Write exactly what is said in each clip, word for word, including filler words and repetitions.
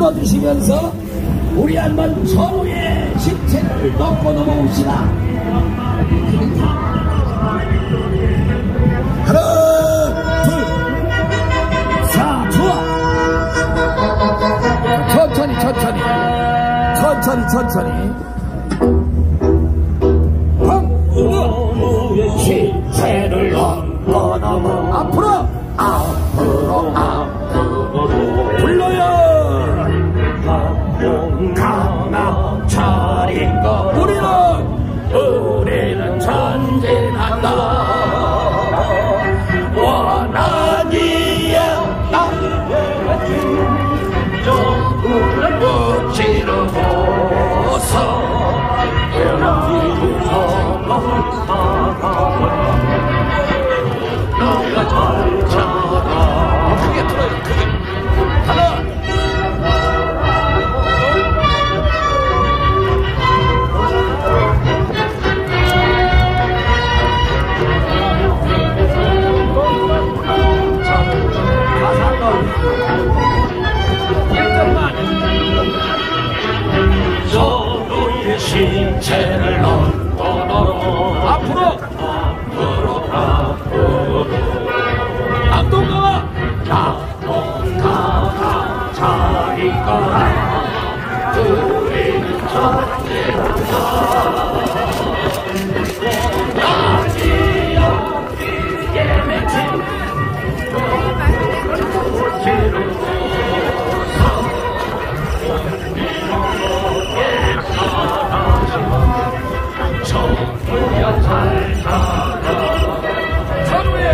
불러주시면서 우리 한번 서로의 신체를 넘고 넘어옵시다. 하나, 둘. 자, 좋아. 천천히, 천천히. 천천히, 천천히. 신체를 넘고 넘어 앞으로 앞으로 앞으로 불러요. 강나 차린 거 우리는 우리는 전진한다. 원하기에 나를 무찌르고서 너가 잘 자라. 크게 틀어요. 크게. 하나. 서로의 신체를 넘고 넘어 앞으로 앞으로 앞으로 남동가와 남동가가 자리 거라 우리는 전진한다. 나지요 예매치 정부야 잘 살아 서로의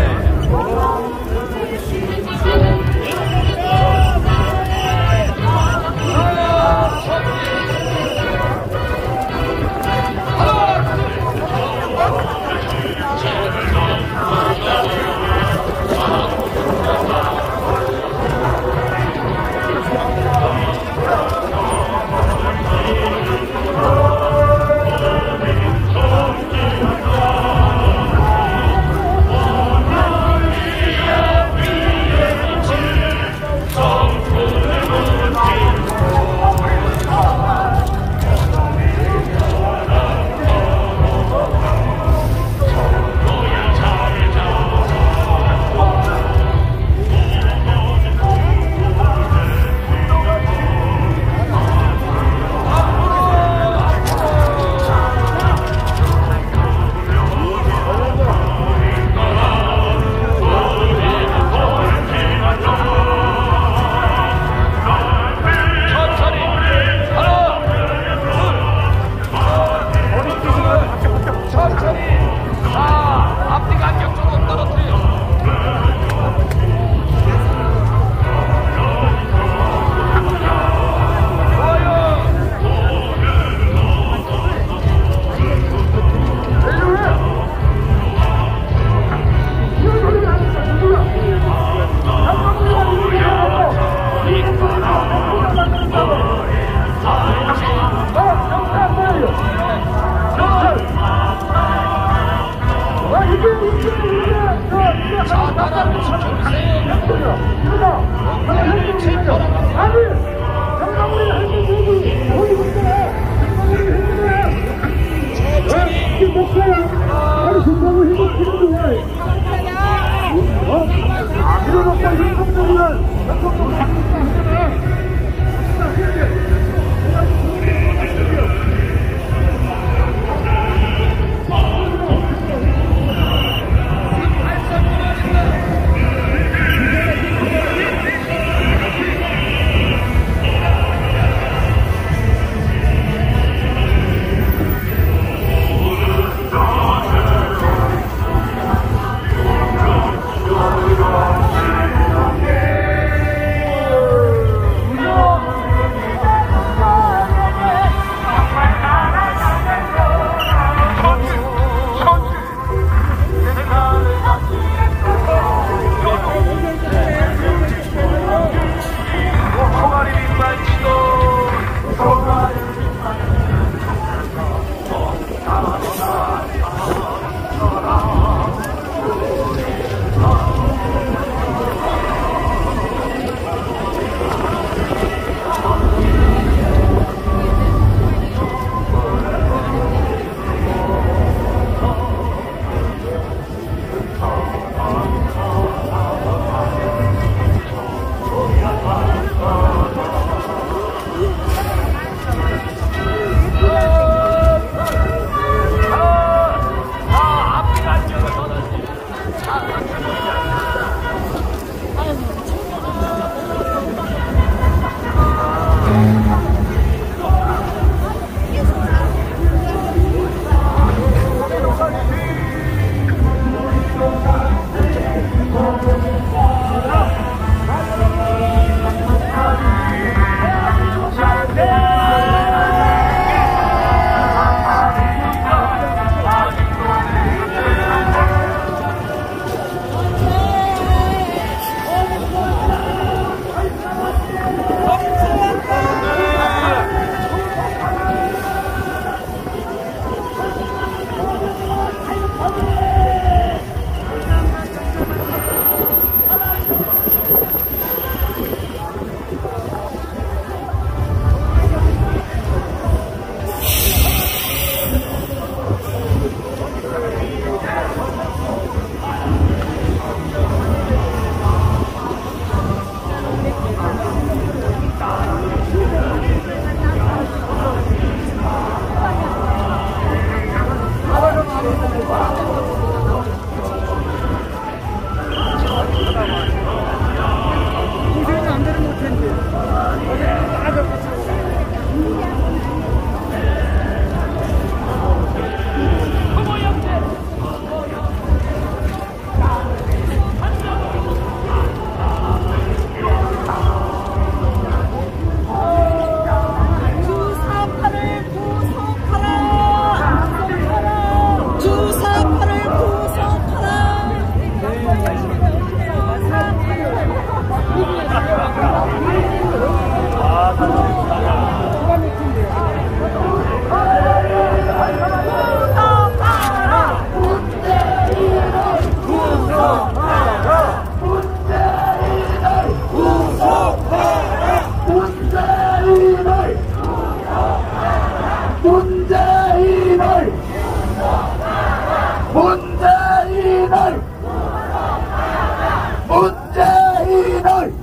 문재인을 문재인을 문재인을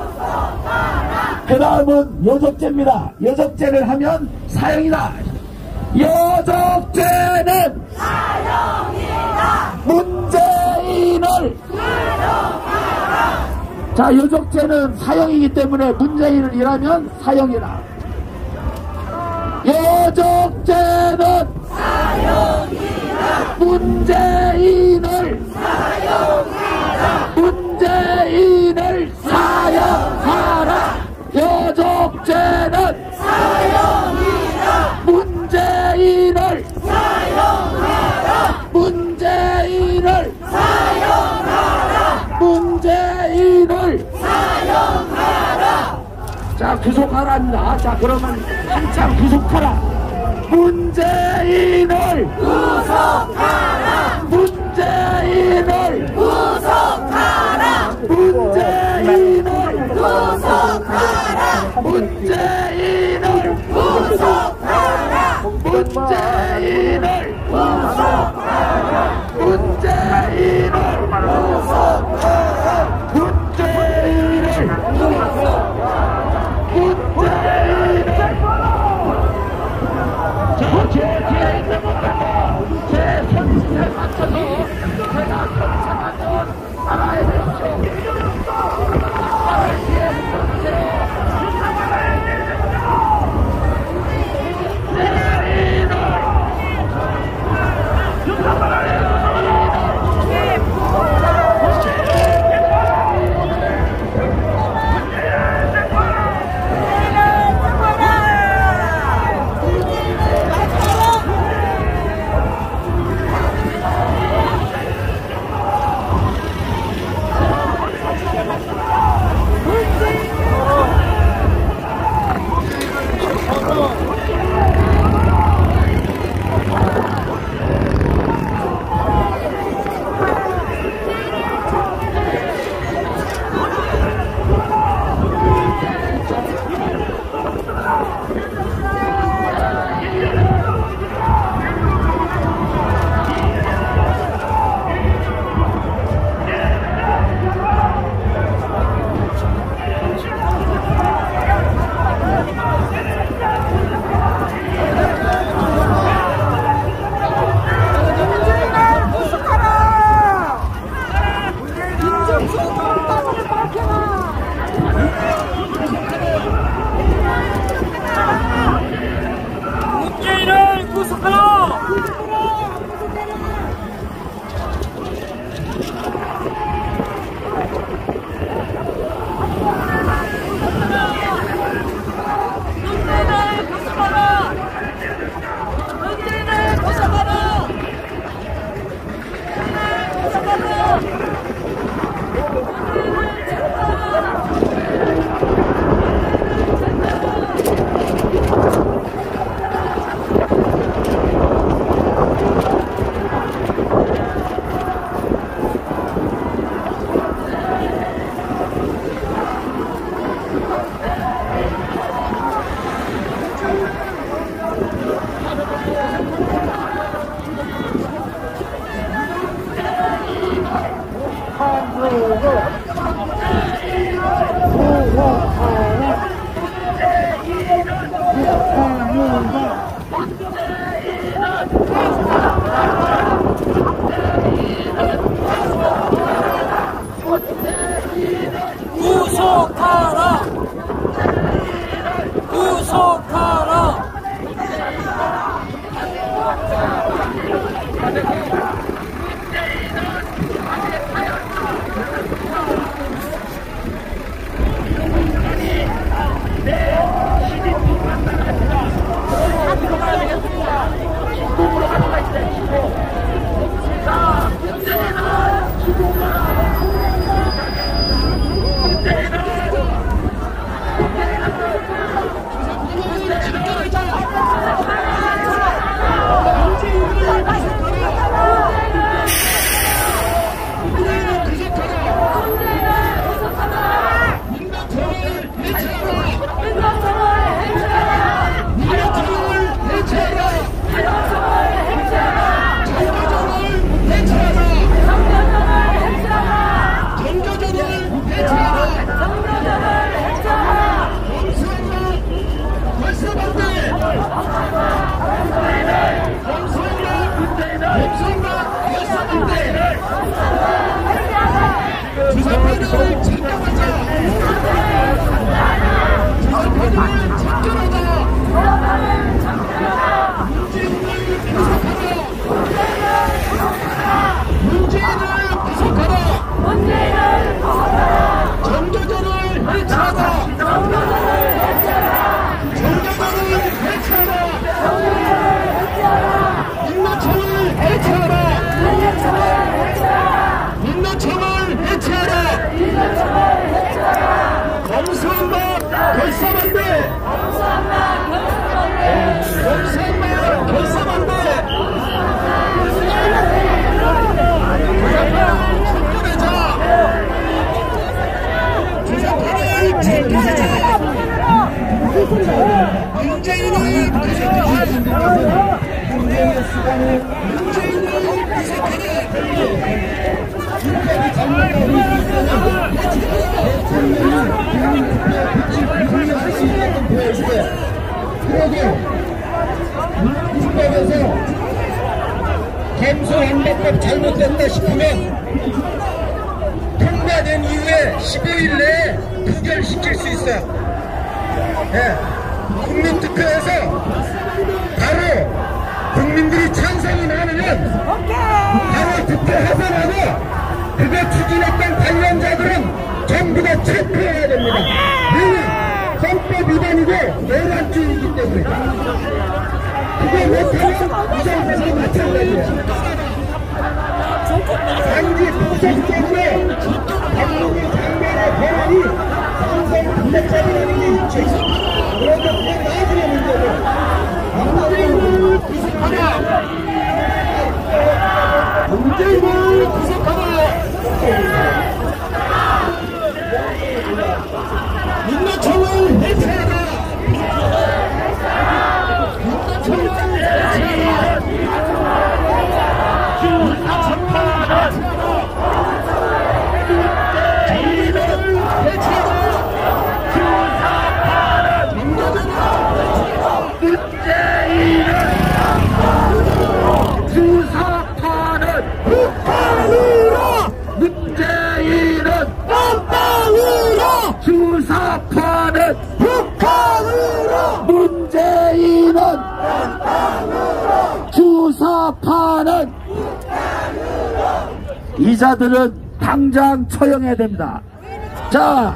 그 다음은 여적죄입니다. 여적죄를 하면 사형이다. 여적죄는 사형이다. 문재인을 사형하라. 자, 여적죄는 사형이기 때문에 문재인을 일하면 사형이다. 여적죄는 사형이다. 문재인을 사형이다. 문재인을 사형하라. 여적죄는 사형이다. 문재인을 사형하라. 문재인을 사형하라. 문재인을 사형하라. 자, 구속하라입니다. 자, 그러면 한참 구속하라. 문재인을 구속하라. 문재인을 구속하라. 문재인을 구속하라. 문재인을 구속하라. 문재인을 구속하라. 문재인을 구속하라. 문재인을 문재인을 제 뒤에 있는 분들도 제 손짓에 맞춰서 제가 경찰하면 알아야 되죠. 나를 뒤에 있는 구속하라! 구속하라! 문재인을 헌법 잘못됐다 싶으면 통과된 이후에 십오 일 내에 부결시킬 수 있어요. 예. 국민투표에서 바로 국민들이 찬성이 나누면 바로 투표하자마자 그거 추진했던 관련자들은 전부 다 체포해야 됩니다. 이는 헌법 위반이고 내란주의이기 때문에 그거 못하면 이상사도 마찬가지예요. 단지 부석적으로 박근혜 장관의 권한이 상성 부대짜리라는 게 있죠. 그런데 그게 나중에 문제고 문재인을 구속하라. 민노총을 해체하라. 주사파는 북한으로! 문재인은 북한으로! 주사파는 북한으로! 이자들은 당장 처형해야 됩니다. 자,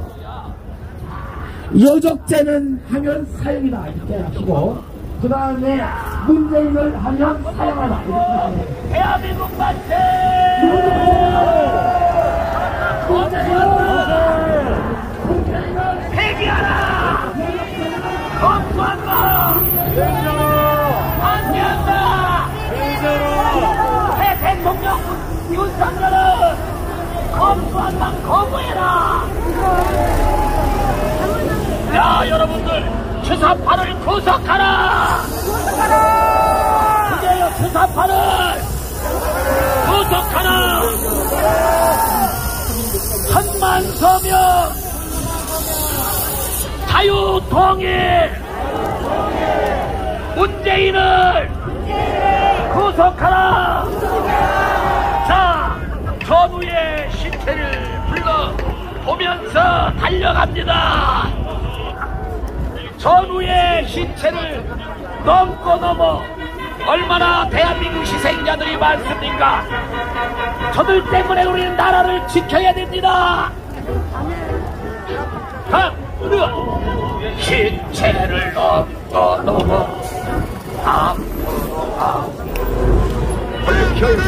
여적죄는 하면 사형이다 이렇게 하시고, 그 다음에 문재인을 하면 사형하다 이렇게 하시고, 대한민국 만세! 폐기하라! 검수한다! 반대한다! 새 대통령 윤석열은 검수한다! 거부해라! 야, 여러분들 주사파를 구속하라! 구속하라! 이제요 주사파를 구속하라! 천만 서명 자유통일 문재인을 구속하라. 자, 전우의 시체를 불러 보면서 달려갑니다. 전우의 시체를 넘고 넘어 얼마나 대한민국 희생자들이 많습니까? 저들 때문에 우리는 나라를 지켜야 됩니다. 하늘은 시체를 넘고 넘어 앞으로 앞으로 불켜진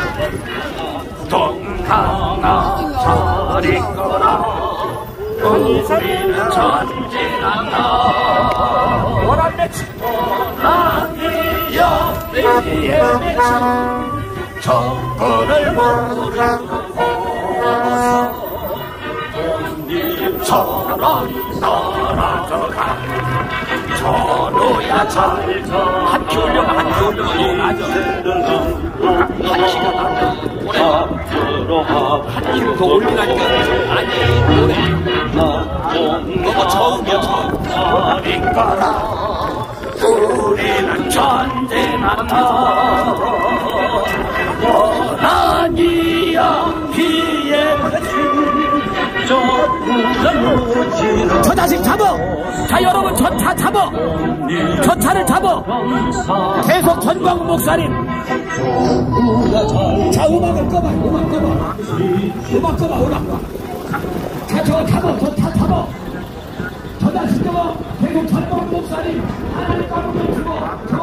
동하나 저리거라 우리는 전진한다. 원한 매치 나의 옆에 매치 정권을 모르고 처럼 떨어져가 전우야 잘져 한키 올려가 한키 올려가 한 시간 안돼 노래 한 키로 더 올리라니까. 아니 노래 너무 처음이야 처음. 어린거라 우리는 전쟁한다. 원한이야 피해 저 자식 잡어! 자, 여러분, 저 차 잡어! 저 차를 잡어! 계속 전광훈 목사님! 자, 음악을 꺼봐, 음악 꺼봐. 음악 꺼봐, 음악. 자, 저 잡어, 저 차 잡어! 저 자식 잡어! 계속 전광훈 목사님! 하나님 까먹고 들고!